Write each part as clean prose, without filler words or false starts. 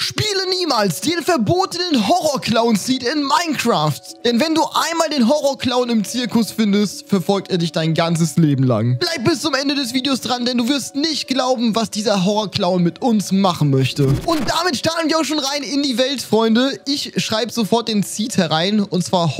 Spiele niemals den verbotenen Horror-Clown-Seed in Minecraft. Denn wenn du einmal den Horror-Clown im Zirkus findest, verfolgt er dich dein ganzes Leben lang. Bleib bis zum Ende des Videos dran, denn du wirst nicht glauben, was dieser Horror-Clown mit uns machen möchte. Und damit starten wir auch schon rein in die Welt, Freunde. Ich schreibe sofort den Seed herein, und zwar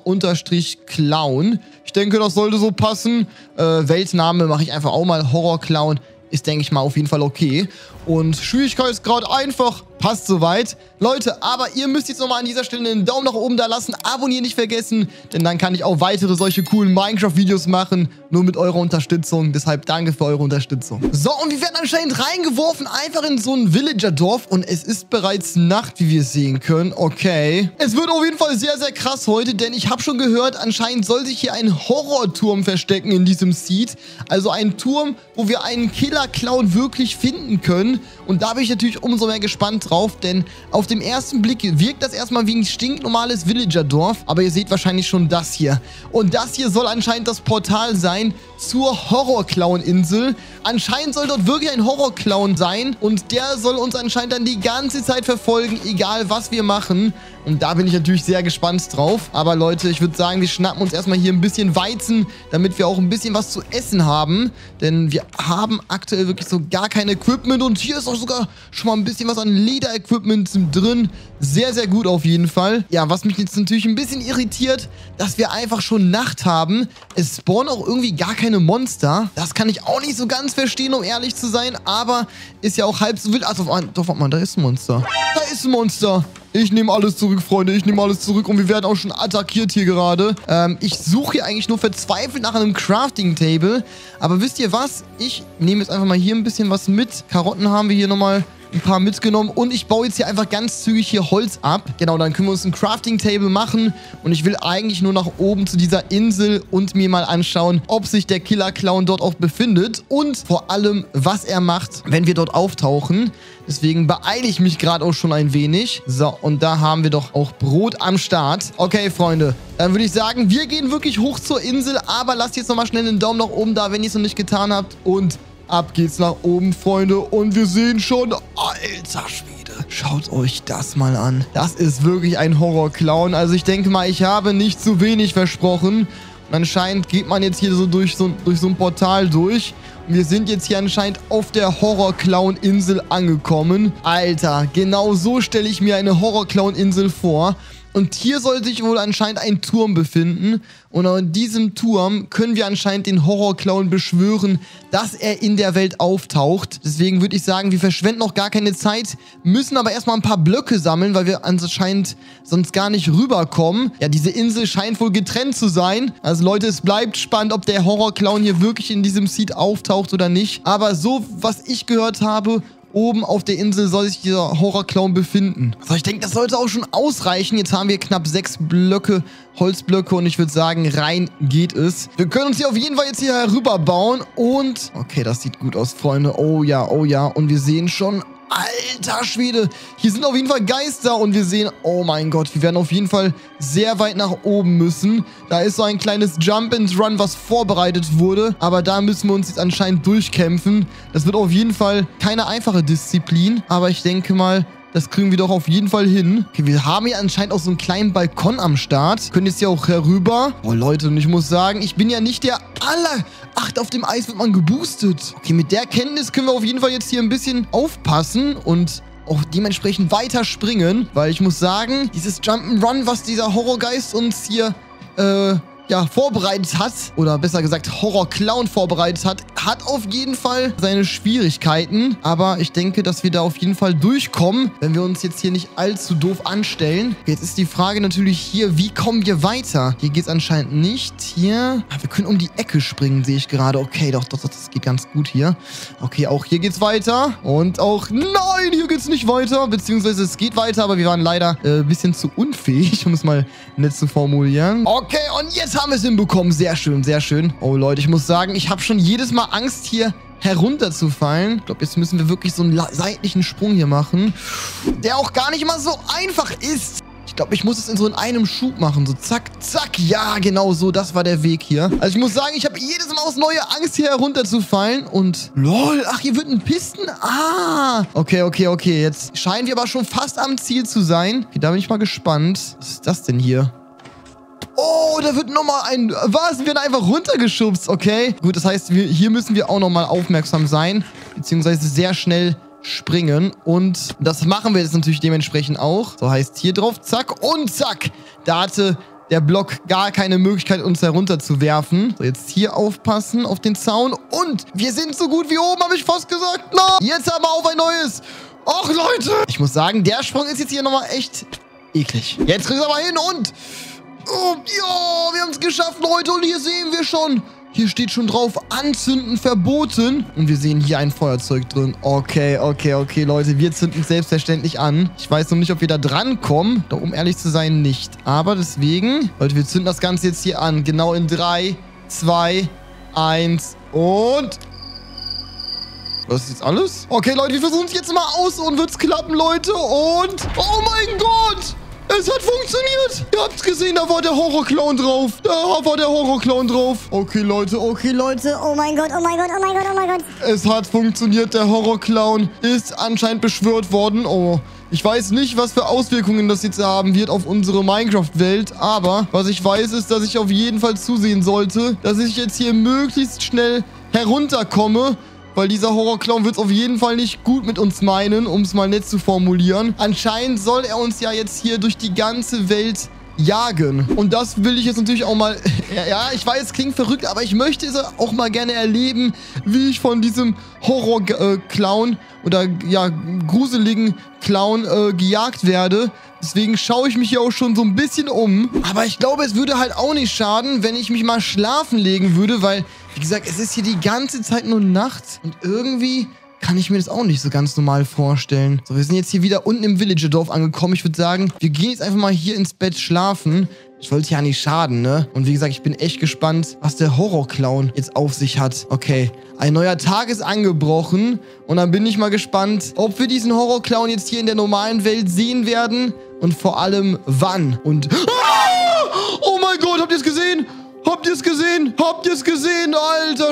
Horror-Clown. Ich denke, das sollte so passen. Weltname mache ich einfach auch mal Horror-Clown. Ist, denke ich mal, auf jeden Fall okay. Und Schwierigkeitsgrad einfach. Passt soweit. Leute, aber ihr müsst jetzt nochmal an dieser Stelle einen Daumen nach oben da lassen. Abonnieren nicht vergessen, denn dann kann ich auch weitere solche coolen Minecraft-Videos machen. Nur mit eurer Unterstützung. Deshalb danke für eure Unterstützung. So, und wir werden anscheinend reingeworfen, einfach in so ein Villager-Dorf. Und es ist bereits Nacht, wie wir sehen können. Okay. Es wird auf jeden Fall sehr, sehr krass heute, denn ich habe schon gehört, anscheinend soll sich hier ein Horrorturm verstecken in diesem Seed. Also ein Turm, wo wir einen Killer-Clown wirklich finden können. Und da bin ich natürlich umso mehr gespannt drauf, denn auf dem ersten Blick wirkt das erstmal wie ein stinknormales Villager-Dorf, aber ihr seht wahrscheinlich schon das hier. Und das hier soll anscheinend das Portal sein zur Horror-Clown-Insel. Anscheinend soll dort wirklich ein Horror-Clown sein und der soll uns anscheinend dann die ganze Zeit verfolgen, egal was wir machen. Und da bin ich natürlich sehr gespannt drauf. Aber Leute, ich würde sagen, wir schnappen uns erstmal hier ein bisschen Weizen, damit wir auch ein bisschen was zu essen haben. Denn wir haben aktuell wirklich so gar kein Equipment. Und hier ist auch sogar schon mal ein bisschen was an Leder-Equipment drin. Sehr, sehr gut auf jeden Fall. Ja, was mich jetzt natürlich ein bisschen irritiert, dass wir einfach schon Nacht haben. Es spawnen auch irgendwie gar keine Monster. Das kann ich auch nicht so ganz verstehen, um ehrlich zu sein. Aber ist ja auch halb so wild. Also, doch, warte mal, da ist ein Monster. Da ist ein Monster. Ich nehme alles zurück, Freunde. Ich nehme alles zurück. Und wir werden auch schon attackiert hier gerade. Ich suche hier eigentlich nur verzweifelt nach einem Crafting-Table. Aber wisst ihr was? Ich nehme jetzt einfach mal hier ein bisschen was mit. Karotten haben wir hier nochmal ein paar mitgenommen. Und ich baue jetzt hier einfach ganz zügig hier Holz ab. Genau, dann können wir uns ein Crafting-Table machen. Und ich will eigentlich nur nach oben zu dieser Insel und mir mal anschauen, ob sich der Killer-Clown dort auch befindet. Und vor allem, was er macht, wenn wir dort auftauchen. Deswegen beeile ich mich gerade auch schon ein wenig. So, und da haben wir doch auch Brot am Start. Okay, Freunde, dann würde ich sagen, wir gehen wirklich hoch zur Insel. Aber lasst jetzt nochmal schnell einen Daumen nach oben da, wenn ihr es noch nicht getan habt. Und ab geht's nach oben, Freunde. Und wir sehen schon, alter Schwede, schaut euch das mal an. Das ist wirklich ein Horror-Clown. Also ich denke mal, ich habe nicht zu wenig versprochen. Und anscheinend geht man jetzt hier so durch so ein Portal durch. Und wir sind jetzt hier anscheinend auf der Horror-Clown-Insel angekommen. Alter, genau so stelle ich mir eine Horror-Clown-Insel vor. Und hier soll sich wohl anscheinend ein Turm befinden. Und in diesem Turm können wir anscheinend den Horror-Clown beschwören, dass er in der Welt auftaucht. Deswegen würde ich sagen, wir verschwenden noch gar keine Zeit, müssen aber erstmal ein paar Blöcke sammeln, weil wir anscheinend sonst gar nicht rüberkommen. Ja, diese Insel scheint wohl getrennt zu sein. Also Leute, es bleibt spannend, ob der Horror-Clown hier wirklich in diesem Seed auftaucht oder nicht. Aber so, was ich gehört habe, oben auf der Insel soll sich dieser Horror-Clown befinden. Also ich denke, das sollte auch schon ausreichen. Jetzt haben wir knapp 6 Blöcke, Holzblöcke, und ich würde sagen, rein geht es. Wir können uns hier auf jeden Fall jetzt hier herüber bauen und... Okay, das sieht gut aus, Freunde. Oh ja, oh ja. Und wir sehen schon... Alter Schwede, hier sind auf jeden Fall Geister und wir sehen, oh mein Gott, wir werden auf jeden Fall sehr weit nach oben müssen. Da ist so ein kleines Jump and Run, was vorbereitet wurde, aber da müssen wir uns jetzt anscheinend durchkämpfen. Das wird auf jeden Fall keine einfache Disziplin, aber ich denke mal, das kriegen wir doch auf jeden Fall hin. Okay, wir haben hier anscheinend auch so einen kleinen Balkon am Start. Können jetzt hier auch herüber. Oh, Leute, und ich muss sagen, ich bin ja nicht der aller... Ach, auf dem Eis wird man geboostet. Okay, mit der Kenntnis können wir auf jeden Fall jetzt hier ein bisschen aufpassen und auch dementsprechend weiter springen. Weil ich muss sagen, dieses Jump'n'Run, was dieser Horrorgeist uns hier, ja, vorbereitet hat, oder besser gesagt Horror-Clown vorbereitet hat, hat auf jeden Fall seine Schwierigkeiten. Aber ich denke, dass wir da auf jeden Fall durchkommen, wenn wir uns jetzt hier nicht allzu doof anstellen. Jetzt ist die Frage natürlich hier, wie kommen wir weiter? Hier geht es anscheinend nicht. Hier, wir können um die Ecke springen, sehe ich gerade. Okay, doch, das geht ganz gut hier. Okay, auch hier geht's weiter. Und auch, nein, hier geht's nicht weiter. Beziehungsweise es geht weiter, aber wir waren leider ein bisschen zu unfähig, um es mal nett zu formulieren. Okay, und jetzt haben wir es hinbekommen. Sehr schön, sehr schön. Oh Leute, ich muss sagen, ich habe schon jedes Mal Angst, hier herunterzufallen. Ich glaube, jetzt müssen wir wirklich so einen seitlichen Sprung hier machen, der auch gar nicht mal so einfach ist. Ich glaube, ich muss es in einem Schub machen. So zack, zack. Ja, genau so. Das war der Weg hier. Also ich muss sagen, ich habe jedes Mal aus neue Angst, hier herunterzufallen. Und lol, ach, hier wird ein Pisten. Ah. Okay. Jetzt scheinen wir aber schon fast am Ziel zu sein. Okay, da bin ich mal gespannt. Was ist das denn hier? Oh, da wird nochmal was? Wir werden einfach runtergeschubst, okay. Gut, das heißt, hier müssen wir auch nochmal aufmerksam sein. Beziehungsweise sehr schnell springen. Und das machen wir jetzt natürlich dementsprechend auch. So heißt hier drauf, zack und zack. Da hatte der Block gar keine Möglichkeit, uns herunterzuwerfen. So, jetzt hier aufpassen auf den Zaun. Und wir sind so gut wie oben, habe ich fast gesagt. Na, jetzt aber auf ein neues. Och, Leute. Ich muss sagen, der Sprung ist jetzt hier nochmal echt eklig. Jetzt kriegen wir aber hin und... Oh, ja, wir haben es geschafft, Leute. Und hier sehen wir schon. Hier steht schon drauf, anzünden verboten. Und wir sehen hier ein Feuerzeug drin. Okay, Leute. Wir zünden es selbstverständlich an. Ich weiß noch nicht, ob wir da dran kommen. Da, um ehrlich zu sein, nicht. Aber deswegen, Leute, wir zünden das Ganze jetzt hier an. Genau in 3, 2, 1 und... Was ist jetzt alles? Okay, Leute, wir versuchen es jetzt mal aus und wird es klappen, Leute. Und... Oh mein Gott! Es hat funktioniert. Ihr habt's gesehen, da war der Horrorclown drauf. Okay, Leute. Oh mein Gott. Es hat funktioniert. Der Horrorclown ist anscheinend beschwört worden. Oh, ich weiß nicht, was für Auswirkungen das jetzt haben wird auf unsere Minecraft-Welt. Aber was ich weiß, ist, dass ich auf jeden Fall zusehen sollte, dass ich jetzt hier möglichst schnell herunterkomme. Weil dieser Horrorclown wird es auf jeden Fall nicht gut mit uns meinen, um es mal nett zu formulieren. Anscheinend soll er uns ja jetzt hier durch die ganze Welt jagen. Und das will ich jetzt natürlich auch mal... Ja, ich weiß, es klingt verrückt, aber ich möchte es auch mal gerne erleben, wie ich von diesem Horror-Clown oder ja, gruseligen Clown gejagt werde. Deswegen schaue ich mich hier auch schon so ein bisschen um. Aber ich glaube, es würde halt auch nicht schaden, wenn ich mich mal schlafen legen würde, weil, wie gesagt, es ist hier die ganze Zeit nur Nacht. Und irgendwie kann ich mir das auch nicht so ganz normal vorstellen. So, wir sind jetzt hier wieder unten im Villagerdorf angekommen. Ich würde sagen, wir gehen jetzt einfach mal hier ins Bett schlafen. Ich wollte ja nicht schaden, ne? Und wie gesagt, ich bin echt gespannt, was der Horrorclown jetzt auf sich hat. Okay, ein neuer Tag ist angebrochen. Und dann bin ich mal gespannt, ob wir diesen Horrorclown jetzt hier in der normalen Welt sehen werden. Und vor allem, wann. Und... Ah! Oh mein Gott, habt ihr es gesehen? Habt ihr es gesehen? Alter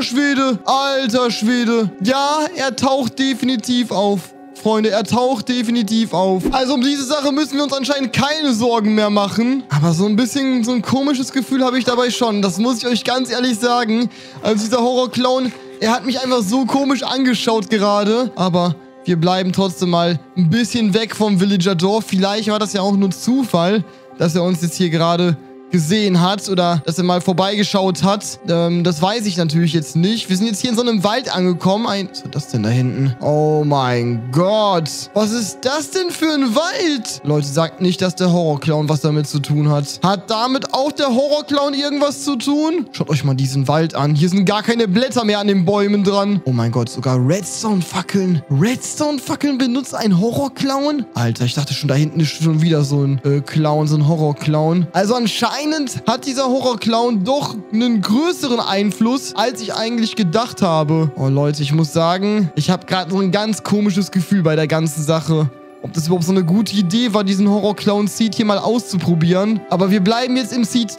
Schwede. Ja, er taucht definitiv auf. Freunde, er taucht definitiv auf. Also um diese Sache müssen wir uns anscheinend keine Sorgen mehr machen. Aber so ein bisschen, so ein komisches Gefühl habe ich dabei schon. Das muss ich euch ganz ehrlich sagen. Also dieser Horrorclown, er hat mich einfach so komisch angeschaut gerade. Aber wir bleiben trotzdem mal ein bisschen weg vom Villagerdorf. Vielleicht war das ja auch nur Zufall, dass er uns jetzt hier gerade gesehen hat oder dass er mal vorbeigeschaut hat. Das weiß ich natürlich jetzt nicht. Wir sind jetzt hier in so einem Wald angekommen. Was ist das denn da hinten? Oh mein Gott. Was ist das denn für ein Wald? Leute, sagt nicht, dass der Horrorclown was damit zu tun hat. Hat damit auch der Horrorclown irgendwas zu tun? Schaut euch mal diesen Wald an. Hier sind gar keine Blätter mehr an den Bäumen dran. Oh mein Gott, sogar Redstone-Fackeln. Redstone-Fackeln benutzt ein Horrorclown? Alter, ich dachte schon, da hinten ist schon wieder so ein Clown, so ein Horrorclown. Also anscheinend hat dieser Horrorclown doch einen größeren Einfluss, als ich eigentlich gedacht habe. Oh Leute, ich muss sagen, ich habe gerade so ein ganz komisches Gefühl bei der ganzen Sache. Ob das überhaupt so eine gute Idee war, diesen Horrorclown-Seed hier mal auszuprobieren. Aber wir bleiben jetzt im Seed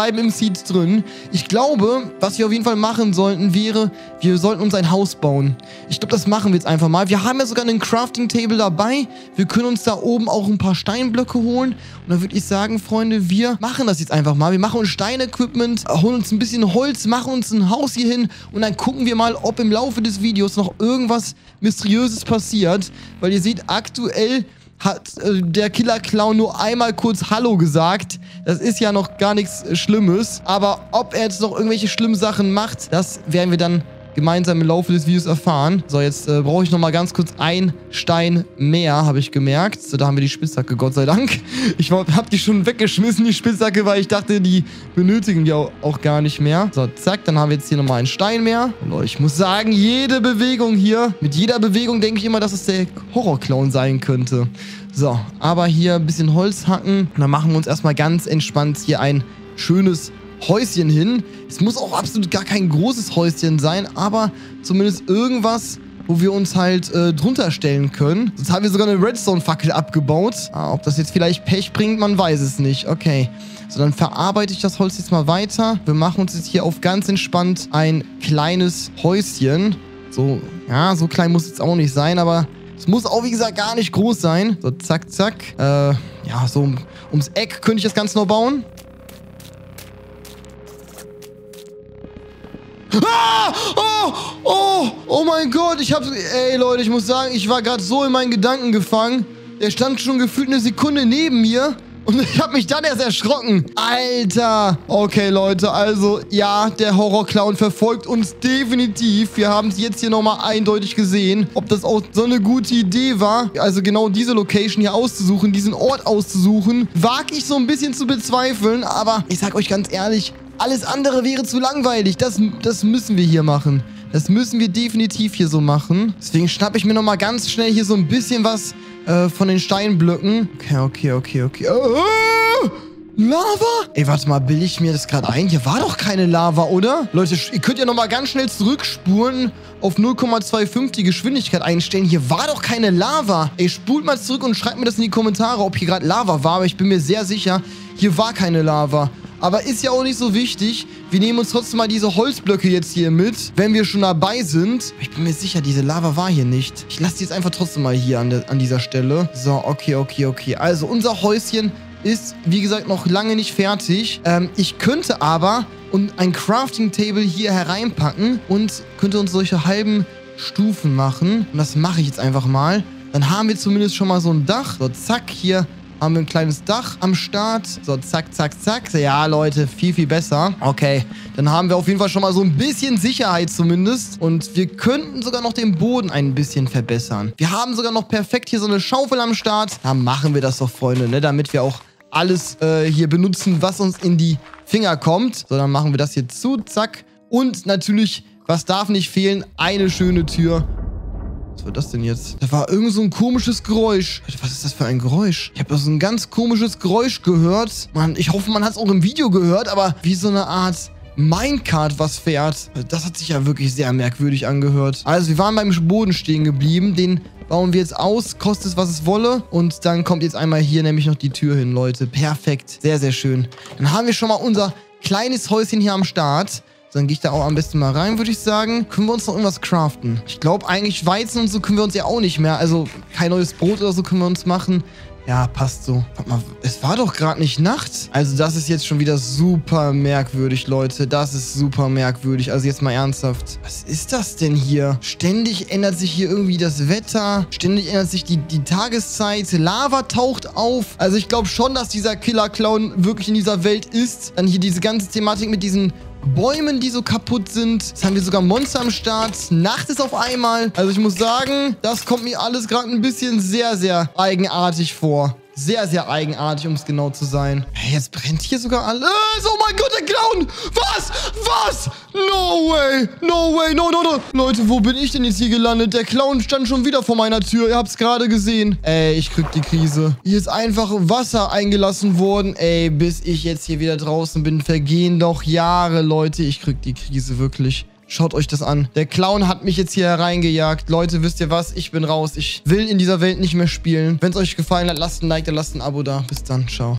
drin. Ich glaube, was wir auf jeden Fall machen sollten, wäre, wir sollten uns ein Haus bauen. Ich glaube, das machen wir jetzt einfach mal. Wir haben ja sogar einen Crafting-Table dabei. Wir können uns da oben auch ein paar Steinblöcke holen. Und dann würde ich sagen, Freunde, wir machen das jetzt einfach mal. Wir machen uns Stein-Equipment, holen uns ein bisschen Holz, machen uns ein Haus hier hin. Und dann gucken wir mal, ob im Laufe des Videos noch irgendwas Mysteriöses passiert. Weil ihr seht, aktuell hat der Killer-Clown nur einmal kurz Hallo gesagt. Das ist ja noch gar nichts Schlimmes. Aber ob er jetzt noch irgendwelche schlimmen Sachen macht, das werden wir dann gemeinsam im Laufe des Videos erfahren. So, jetzt brauche ich nochmal ganz kurz einen Stein mehr, habe ich gemerkt. So, da haben wir die Spitzhacke, Gott sei Dank. Ich habe die schon weggeschmissen, die Spitzhacke, weil ich dachte, die benötigen wir auch gar nicht mehr. So, zack, dann haben wir jetzt hier nochmal einen Stein mehr. Und ich muss sagen, jede Bewegung hier, mit jeder Bewegung denke ich immer, dass es der Horrorclown sein könnte. So, aber hier ein bisschen Holz hacken. Und dann machen wir uns erstmal ganz entspannt hier ein schönes Häuschen hin. Es muss auch absolut gar kein großes Häuschen sein, aber zumindest irgendwas, wo wir uns halt drunter stellen können. Sonst haben wir sogar eine Redstone-Fackel abgebaut. Ob das jetzt vielleicht Pech bringt, man weiß es nicht. Okay. So, dann verarbeite ich das Holz jetzt mal weiter. Wir machen uns jetzt hier auf ganz entspannt ein kleines Häuschen. So, ja, so klein muss es jetzt auch nicht sein, aber es muss auch, wie gesagt, gar nicht groß sein. So, zack, zack. Ja, so ums Eck könnte ich das Ganze noch bauen. Ah! Oh mein Gott, ey Leute, ich muss sagen, ich war gerade so in meinen Gedanken gefangen. Der stand schon gefühlt eine Sekunde neben mir. Und ich habe mich dann erst erschrocken. Alter. Okay, Leute, also ja, der Horrorclown verfolgt uns definitiv. Wir haben es jetzt hier nochmal eindeutig gesehen. Ob das auch so eine gute Idee war, also genau diese Location hier auszusuchen, diesen Ort auszusuchen, wage ich so ein bisschen zu bezweifeln. Aber ich sag euch ganz ehrlich, alles andere wäre zu langweilig. Das müssen wir hier machen. Das müssen wir definitiv hier so machen. Deswegen schnappe ich mir nochmal ganz schnell hier so ein bisschen was von den Steinblöcken. Okay. Lava? Ey, warte mal, bilde ich mir das gerade ein? Hier war doch keine Lava, oder? Leute, ihr könnt ja nochmal ganz schnell zurückspulen, auf 0,25 die Geschwindigkeit einstellen. Hier war doch keine Lava. Ey, spult mal zurück und schreibt mir das in die Kommentare, ob hier gerade Lava war. Aber ich bin mir sehr sicher, hier war keine Lava. Aber ist ja auch nicht so wichtig. Wir nehmen uns trotzdem mal diese Holzblöcke jetzt hier mit, wenn wir schon dabei sind. Ich bin mir sicher, diese Lava war hier nicht. Ich lasse die jetzt einfach trotzdem mal hier an dieser Stelle. So, okay. Also, unser Häuschen ist, wie gesagt, noch lange nicht fertig. Ich könnte aber ein Crafting-Table hier hereinpacken und könnte uns solche halben Stufen machen. Und das mache ich jetzt einfach mal. Dann haben wir zumindest schon mal so ein Dach. So, zack, hier haben wir ein kleines Dach am Start. So, zack. Ja, Leute, viel besser. Okay, dann haben wir auf jeden Fall schon mal so ein bisschen Sicherheit zumindest. Und wir könnten sogar noch den Boden ein bisschen verbessern. Wir haben sogar noch perfekt hier so eine Schaufel am Start. Dann machen wir das doch, Freunde, ne? Damit wir auch alles hier benutzen, was uns in die Finger kommt. So, dann machen wir das hier zu, zack. Und natürlich, was darf nicht fehlen? Eine schöne Tür. Was war das denn jetzt? Da war irgend so ein komisches Geräusch. Was ist das für ein Geräusch? Ich habe so ein ganz komisches Geräusch gehört. Mann, ich hoffe, man hat es auch im Video gehört, aber wie so eine Art Minecart, was fährt. Das hat sich ja wirklich sehr merkwürdig angehört. Also, wir waren beim Boden stehen geblieben. Den bauen wir jetzt aus, kostet es, was es wolle. Und dann kommt jetzt einmal hier nämlich noch die Tür hin, Leute. Perfekt. Sehr schön. Dann haben wir schon mal unser kleines Häuschen hier am Start. So, dann gehe ich da auch am besten mal rein, würde ich sagen. Können wir uns noch irgendwas craften? Ich glaube eigentlich Weizen und so können wir uns ja auch nicht mehr. Also kein neues Brot oder so können wir uns machen. Ja, passt so. Warte mal, es war doch gerade nicht Nacht. Also das ist jetzt schon wieder super merkwürdig, Leute. Das ist super merkwürdig. Also jetzt mal ernsthaft. Was ist das denn hier? Ständig ändert sich hier irgendwie das Wetter. Ständig ändert sich die Tageszeit. Lava taucht auf. Also ich glaube schon, dass dieser Killer-Clown wirklich in dieser Welt ist. Dann hier diese ganze Thematik mit diesen Bäumen, die so kaputt sind. Jetzt haben wir sogar Monster am Start. Nacht ist auf einmal. Also ich muss sagen, das kommt mir alles gerade ein bisschen sehr eigenartig vor. Sehr eigenartig, um es genau zu sein. Hey, jetzt brennt hier sogar alles. Oh mein Gott, der Clown! Was? No way! No. Leute, wo bin ich denn jetzt hier gelandet? Der Clown stand schon wieder vor meiner Tür. Ihr habt es gerade gesehen. Ey, ich krieg die Krise. Hier ist einfach Wasser eingelassen worden. Ey, bis ich jetzt hier wieder draußen bin, vergehen doch Jahre, Leute. Ich krieg die Krise wirklich. Schaut euch das an. Der Clown hat mich jetzt hier hereingejagt. Leute, wisst ihr was? Ich bin raus. Ich will in dieser Welt nicht mehr spielen. Wenn es euch gefallen hat, lasst ein Like da, lasst ein Abo da. Bis dann. Ciao.